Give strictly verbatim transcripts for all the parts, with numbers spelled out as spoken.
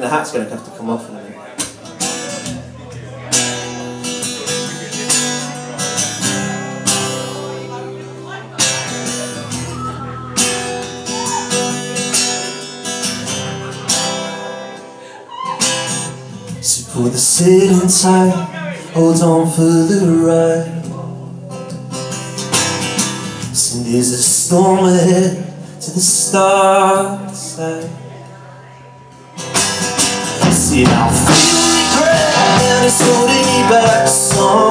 the hat's going to have to come off in a minute. So pull the sailing tight, hold on for the ride. So there's a storm ahead to the starboard side. See, now feel regret and it's holding me back some.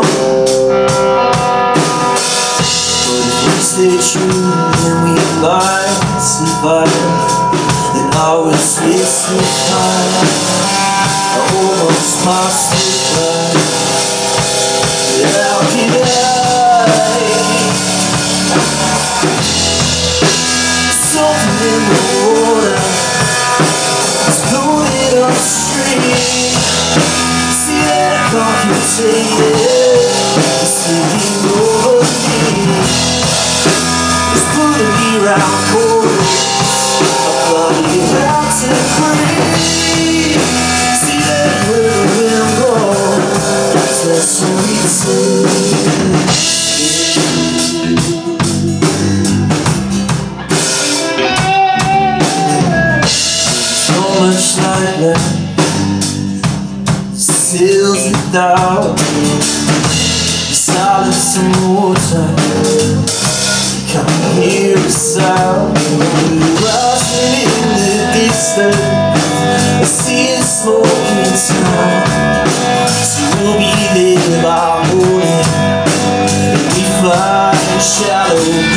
But if we stay true and we might survive, then I was wasting time. I almost lost it right. But how can I? Something in the water is blowing upstream. See that I can't take it. It's taking over me. It's pulling me round corners. I'm flying out to free. See that where the wind blows, that's what we say. Much light left, seals it down. The silence in the water, you can't hear a sound. We're rising in the distance, I see a smoking town. So we'll be there by morning, and we fly in shallow